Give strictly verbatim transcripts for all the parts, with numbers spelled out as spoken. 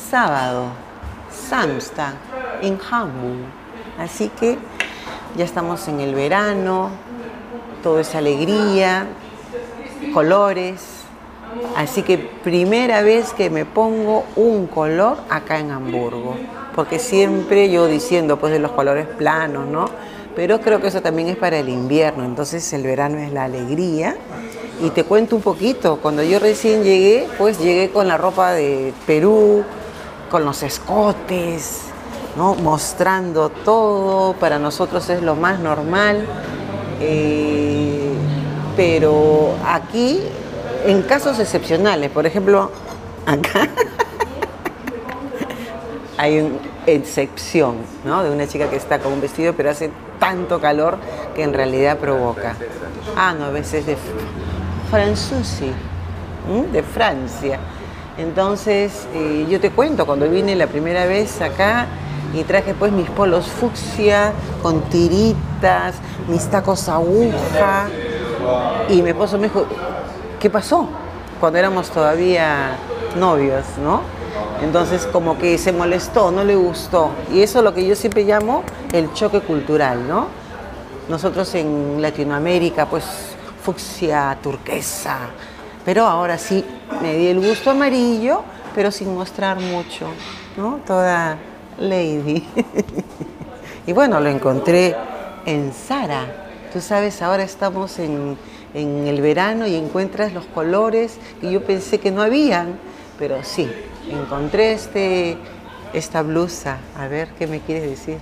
sábado, Samstag, en Hamburg. Así que ya estamos en el verano, todo es alegría, colores. Así que primera vez que me pongo un color acá en Hamburgo. Porque siempre yo diciendo pues de los colores planos, ¿no? Pero creo que eso también es para el invierno. Entonces el verano es la alegría. Y te cuento un poquito, cuando yo recién llegué, pues llegué con la ropa de Perú, con los escotes, ¿no? Mostrando todo, para nosotros es lo más normal, eh, pero aquí, en casos excepcionales, por ejemplo, acá hay una excepción, ¿no? De una chica que está con un vestido, pero hace tanto calor que en realidad provoca. Ah, no, a veces de Franzusi, de Francia. Entonces, eh, yo te cuento, cuando vine la primera vez acá y traje pues mis polos fucsia con tiritas, mis tacos aguja, y mi esposo me dijo, ¿qué pasó? Cuando éramos todavía novios, ¿no? Entonces como que se molestó, no le gustó. Y eso es lo que yo siempre llamo el choque cultural, ¿no? Nosotros en Latinoamérica, pues fucsia, turquesa, pero ahora sí me di el gusto amarillo, pero sin mostrar mucho, ¿no? Toda lady. Y bueno, lo encontré en Zara. Tú sabes, ahora estamos en, en el verano y encuentras los colores que yo pensé que no habían, pero sí, encontré este, esta blusa. A ver, ¿qué me quieres decir?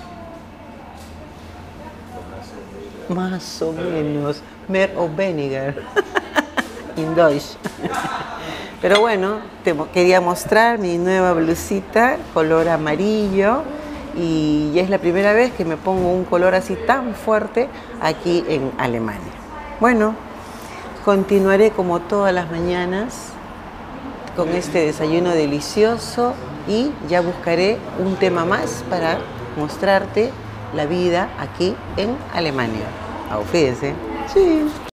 Más o menos, mer o weniger, in Deutsch. Pero bueno, te quería mostrar mi nueva blusita, color amarillo, y ya es la primera vez que me pongo un color así tan fuerte aquí en Alemania. Bueno, continuaré como todas las mañanas con este desayuno delicioso y ya buscaré un tema más para mostrarte la vida aquí en Alemania. Auf Wiedersehen. Tschüss.